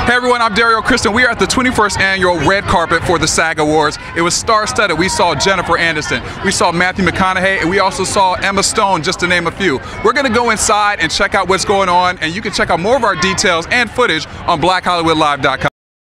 Hey everyone, I'm Dario Kristen. We are at the 21st annual red carpet for the SAG Awards. It was star-studded. We saw Jennifer Aniston, we saw Matthew McConaughey, and we also saw Emma Stone, just to name a few. We're going to go inside and check out what's going on, and you can check out more of our details and footage on BlackHollywoodLive.com.